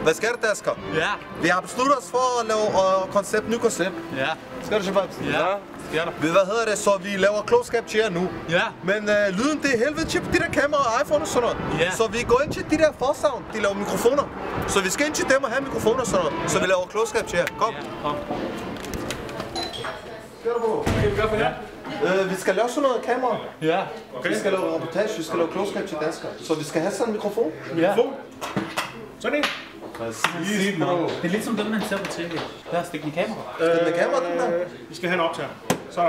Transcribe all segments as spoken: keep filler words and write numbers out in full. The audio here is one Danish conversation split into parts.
Hvad skal der, Dasker? Ja. Vi har besluttet os for at lave uh, koncept, ny koncept. Ja. Skal du Shabab? Ja. Skal der. Hvad hedder det, så vi laver klogskab til jer nu. Ja. Men uh, lyden, det er helvede til de der kameraer og iPhone og sådan noget. Ja. Så vi går ind til de der forsavn, de laver mikrofoner. Så vi skal ind til dem og have mikrofoner og sådan noget. Så vi laver klogskab til jer. Kom. Ja, kom. Skal du på? Hvad kan vi gøre for jer? Uh, vi skal lave sådan noget kamera. Ja. Okay. Vi skal lave reportage, vi skal lave klogskab til danskere. Så vi skal have sådan en mikrofon. Ja. Sådan en. Præcis, bro. Det er lidt som dem, man ser på tv. Der er stikket kamera. Skal den med kamera, den der? Vi skal have en optager. Sådan.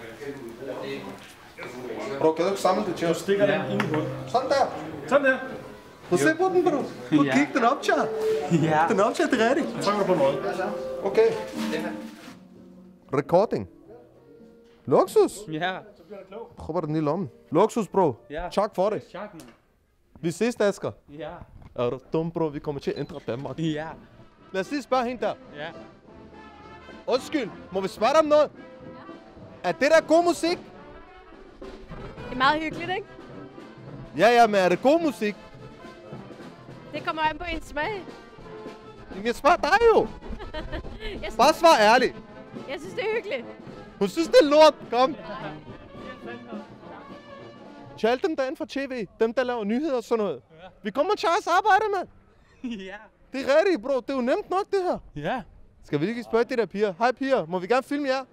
Bro, kan du ikke samle det til Du os? stikker den ind i bunden. Sådan der. Sådan der. Prøv at se på den, bro. Prøv at kigge, den optager. Ja. Den optager, det er rigtigt. Så trykker du på noget. Okay. Recording. Luksus. Ja. Prøv den i lommen. Luksus, bro. Ja. Tak for det. Tak, man. Vi ses, Asger. Ja. Er du dum, bro? Vi kommer til at ændre Danmark. Ja. Lad os lige spørge hende der. Ja. Undskyld, må vi spørge dig om noget? Er det der god musik? Det er meget hyggeligt, ikke? Ja, ja, men er det god musik? Det kommer an på ens smag. Jamen, jeg spørger dig jo. Jeg synes, Bare svar ærligt. jeg synes, det er hyggeligt. Hun synes, det er lort. Kom. Til alle dem, der er inden for tv. Dem, der laver nyheder og sådan noget. Vi kommer til at arbejde, mand. Ja. Det er rigtigt, bro. Det er jo nemt nok, det her. Ja. Skal vi lige spørge de der piger? Hej piger, må vi gerne filme jer?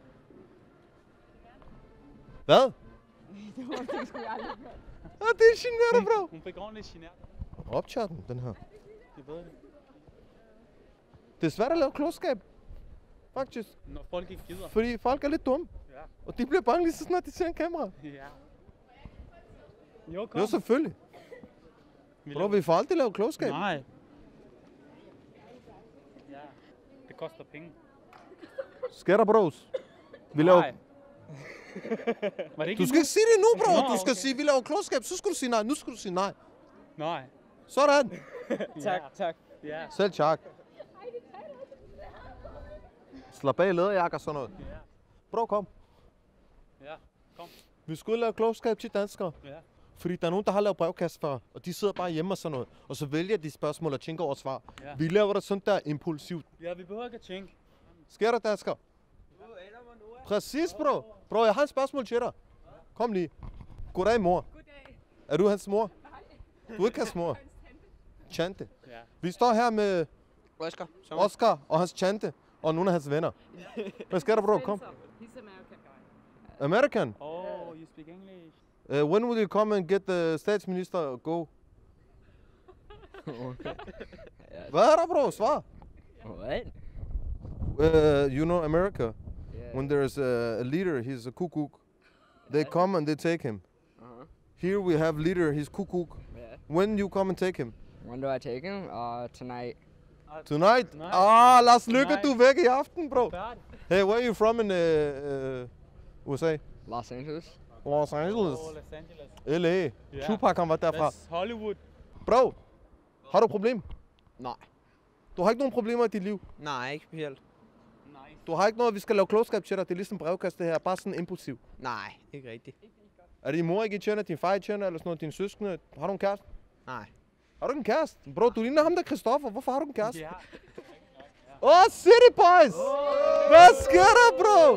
Hvad? Det må du sgu aldrig. Ja, det er generende, bro. Hun fik ordentligt genert. Optager den, den her. Det er bedre. Det er svært at lave klogskab. Faktisk. Når folk ikke gider. Fordi folk er lidt dumme. Ja. Og de bliver bange lige så snart de ser en kamera. Ja. Jo, kom. Jo, selvfølgelig. Bro, vi får aldrig lave klogskab. Nej. Ja. Det koster penge. Skal der, bros? Vi laver... Nej. Var det ikke Du skal ikke sige det nu, bro. Nå, Du skal okay. sige, vi laver klogskab. Så skal du sige nej. Nu skal du sige nej. Nej. Sådan. Tak, tak. Ja. Selv tak. Slap af, læderjakke og sådan noget. Ja. Bro, kom. Ja. Kom. Vi skulle lave klogskab til danskere. Ja. Fordi der er nogen, der har lavet brevkast før, og de sidder bare hjemme og sådan noget. Og så vælger de spørgsmål og tænker over svar. Ja. Vi laver det sådan der impulsivt. Ja, vi behøver ikke at tænke. Sker der, dansker? Præcis, bro. Bro, jeg har et spørgsmål til dig. Kom lige. Goddag, mor. Goddag. Er du hans mor? Du er ikke hans mor. Tante. Ja. Vi står her med Oscar. Oscar og hans tante og nogle af hans venner. Hvad sker der, bro? Kom. He's American guy. American. Oh, you speak English. Uh, when will you come and get the statsminister go? Hvad er der, bro? Svar. What? Uh, you know America. Yeah. When there's a, a leader, he's a cuckoo. They come and they take him. Uh-huh. Here we have leader, he's cuckoo. Yeah. When you come and take him? When do I take him? Uh, tonight. Tonight? Tonight. Ah, Lars Lykke, Tonight. du er væk i aften, bro. Færdig. Hey, where are you from in uh, uh, U S A? Los Angeles. Los Angeles. Oh, Los Angeles. L A. Ja. Tupac, han var derfra. That's Hollywood. Bro, har du et problem? Nej. Du har ikke nogen problemer i dit liv. Nej, ikke specielt. Nice. Du har ikke noget, vi skal lave klogskab til dig. Det er ligesom brevkast, det her. Bare sådan impulsiv. Nej, ikke rigtigt. Er det din mor ikke, I tjener? Din far, I tjener? Eller sådan noget? Dine søskende? Har du en kæreste? Nej. Har du ikke en kæreste? Bro, du ligner ham der, Christoffer. Hvorfor har du en kæreste? Ja. Åh, oh, City Boys! Hvad sker der, bro?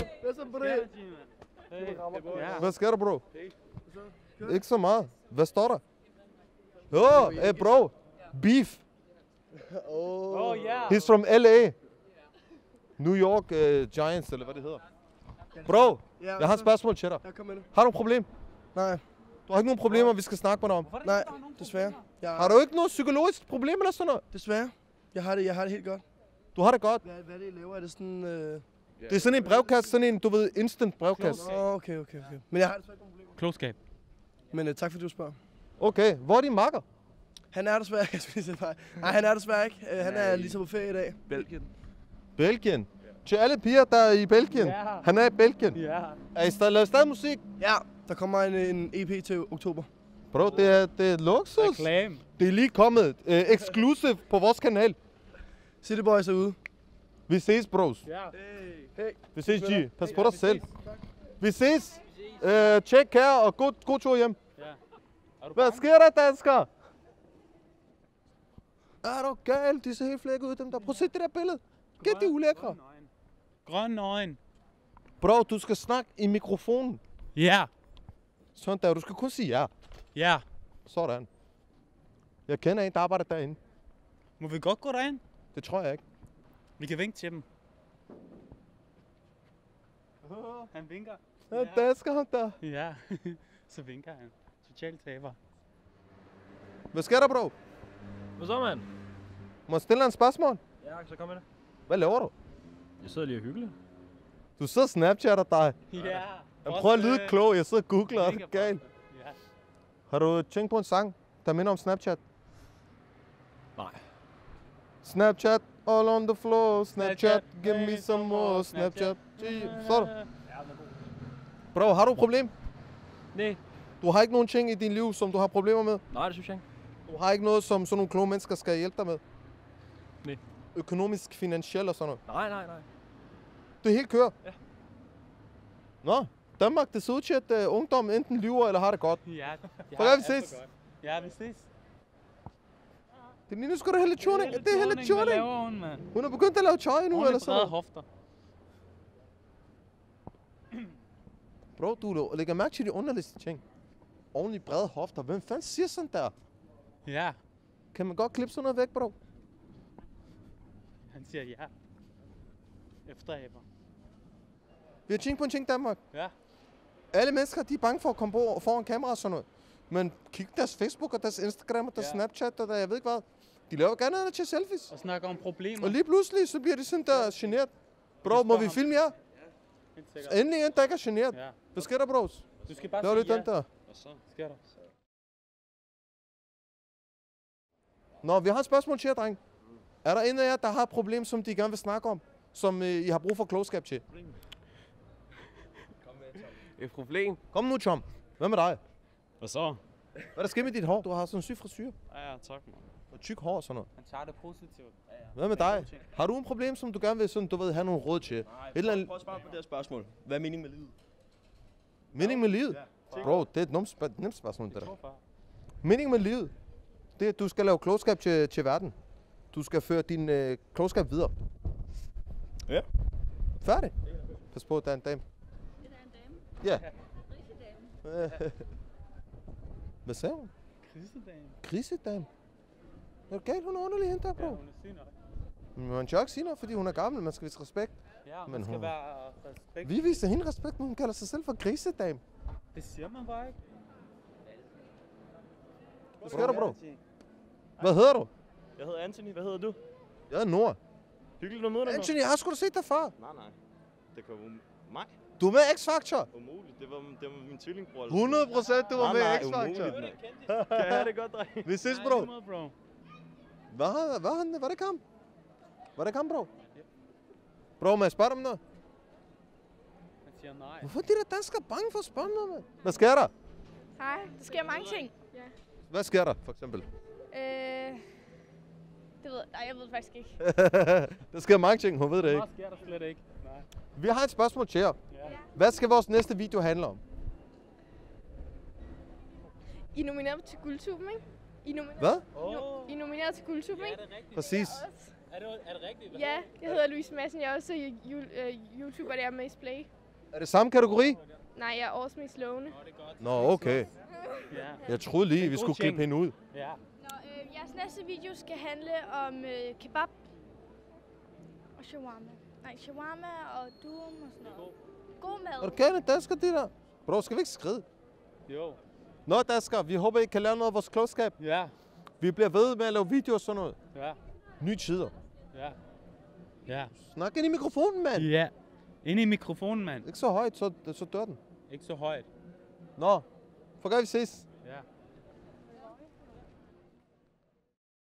Ja. Hvad sker der, bro? Ikke så meget. Hvad står der? Åh, oh, hey, bro. Beef. Oh, yeah. He's from L A. New York uh, Giants, eller hvad det hedder. Bro, jeg har et spørgsmål til dig. Har du et problem? Nej, Du har ikke nogen problemer, vi skal snakke med dig om. nej, desværre. Jeg, Har du ikke noget psykologisk problem eller sådan noget? Desværre. Jeg har det, jeg har det helt godt. Du har det godt. Hvad, hvad er det, I laver? Er det sådan... Øh... Det er sådan en brevkast, sådan en, du ved, instant brevkast. Oh, okay, okay, okay. Men jeg har desværre ikke nogen problemer. Klogskab. Men uh, tak fordi du spørger. Okay, hvor er din makker? Han er desværre ikke. Jeg spiser bare. Nej, han er desværre ikke. Uh, han er lige så på ferie i dag. Belgien. Belgien. Til alle piger, der er i Belgien. Ja. Han er i Belgien. Ja. Er I stadig, lavet stadig musik? Ja, der kommer en, en E P til oktober. Bro, det er, det er luksus. Reklame. Det er lige kommet. Uh, exclusive på vores kanal. City Boys er ude. Vi ses, bros. Ja. Hey. Vi ses, G. Pas på dig selv. Vi ses. Uh, check care og god, god tur hjem. Ja. Er du Hvad bange? sker der, dansker? Er du gal? De ser helt flækket ud, dem der. Prøv at se det der billede. Gæt, de er ulækre. Grøn øjen. Bro, du skal snakke i mikrofonen. Ja. Sådan der, du skal kun sige ja. Ja. Sådan. Jeg kender en, der arbejder derinde. Må vi godt gå derind? Det tror jeg ikke. Vi kan vinke til dem. Han vinker. Ja, der skal han der. Ja. Så vinker han. Totalt taber. Hvad sker der, bro? Hvad så, mand? Må jeg stille dig en spørgsmål? Ja, så kom med det. Hvad laver du? Jeg sidder lige og hyggeligt. Du sidder og snapchatter dig. Ja. Jeg prøver at lyde klog. Jeg sidder og googler. Er det galt? Ja. Har du tænkt på en sang, der minder om Snapchat? Nej. Snapchat all on the floor. Snapchat, give me some more. Snapchat. Så du. Bro, har du et problem? Nej. Du har ikke nogen ting i din liv, som du har problemer med? Nej, det synes jeg ikke. Du har ikke noget, som sådan nogle kloge mennesker skal hjælpe dig med? Nej. Økonomisk, finansielt og sådan noget? Nej, nej, nej. Det er helt kører? Ja. Nå, Danmark, det ser ud til, at uh, ungdommen enten lyver eller har det godt. Ja. For hvad, vi ses? Ja, vi ses. Det ligner sgu da Helle Thorning. Det er Helle Hvad Thorning. laver hun, mand? Hun er begyndt at lave tøj nu, eller sådan brede noget. hofter. Bro, du lægger mærke til de underligste ting. Ordentligt brede hofter. Hvem fanden siger sådan der? Ja. Kan man godt klippe sådan noget væk, bro? Han siger ja. Efteræber. Vi har tænkt på en ting, Danmark. Ja. Alle mennesker, de er bange for at komme på foran kamera og sådan noget. Men kig deres Facebook og deres Instagram og deres Ja. Snapchat og der, jeg ved ikke hvad. De laver gerne noget til selfies. Og snakker om problemer. Og lige pludselig, så bliver de sådan der generet. Bro, må vi filme jer? Helt sikkert. Endelig en, der ikke er generet. Ja. Hvad sker der, bros? Du skal bare Laver sige lidt ja. den der. Og så sker der. Nå, vi har et spørgsmål til jer, dreng. Er der en af jer, der har et problem, som de gerne vil snakke om? Som øh, I har brug for klogskab til? Et problem? Kom nu, chum. Hvad med dig? Hvad så? Hvad er der sker med dit hår? Du har sådan en syg frisyr. Ja, ja, tak, man. Og tyk hår og sådan noget. Han tager det positivt. Ja, ja. Hvad med dig? Har du et problem, som du gerne vil sådan, du ved, have nogle råd til? Et eller andet Prøv at svare på det her spørgsmål. Hvad er meningen med livet? mening med livet? Bro, det er et nemt, sp- nemt spørgsmål, det der. Mening med livet, det er, at du skal lave klogskab til, til verden. Du skal føre din øh, klogskab videre. Ja. Færdig. Pas på, der er en dame. Det er en dame. Ja. Grisedame. Hvad sagde hun? Krisedame. Grisedame. Er det galt? Hun er underlig hende der, bro. Ja, hun er syg nok. Men man kan jo ikke sige noget, fordi hun er gammel. Man skal vise respekt. Ja, hun Men skal hun- være respekt. Vi viser hende respekt, men hun kalder sig selv for grisedame. Det siger man bare ikke. Hvad sker der, bro? Hvad hedder du? Jeg hedder Anthony. Hvad hedder du? Jeg er Nord. Hyggeligt at møde dig. Anthony, jeg har sgu da set dig før. Nej, nej. Det kan jo mig. Du er med i X-Factor. Umuligt. Det var, det var min tvillingbror. hundrede procent, du var Nej, med i nej, X-Factor. umuligt, mand. Kan jeg have det godt, dreng? Vi ses, Nej, bro. lige måde, bro. Hvad, hvad, han, var det ikke ham? Var det ikke ham, bro? Bro, må jeg spørge dig om noget? Han siger nej. Hvorfor er de der danskere bange for at spørge om noget, mand? Hvad sker der? Hej, der sker mange ting. Ja. Hvad sker der, for eksempel? Øh, det ved nej, jeg ved det faktisk ikke. Der sker mange ting, hun ved det ikke. Meget sker der slet ikke. Nej. Vi har et spørgsmål til jer. Ja. Hvad skal vores næste video handle om? I er nomineret til Guldtuben, ikke? I er nomineret, Hvad? Åh. I er nomineret til Guldtuben, Ja, ikke? er det rigtigt? Præcis. Er det, er det rigtigt? Hvad Ja, hedder jeg hedder Louise Madsen. Jeg er også ju- øh, YouTuber, der er med i Splay. Er det samme kategori? Nej, jeg er årets mest lovende. det? Nå, det er godt. Nå, okay. Ja. Jeg troede lige, Det er vi god skulle ting. klippe hende ud. Ja. Nå, øh, jeres næste video skal handle om øh, kebab og shawarma. Nej, shawarma og durum og sådan noget. God Er mad. du gale dansker, de der? Bro, skal vi ikke skride? Jo. Nå, dansker, vi håber, I kan lære noget af vores klogskab. Ja. Vi bliver ved med at lave videoer og sådan noget. Ja. Nye tider. Ja. Ja. Snak ind i mikrofonen, mand. Ja. Ind i mikrofonen, mand. Ikke så højt, så, så dør den. Ikke så højt. Nå, for vi ses.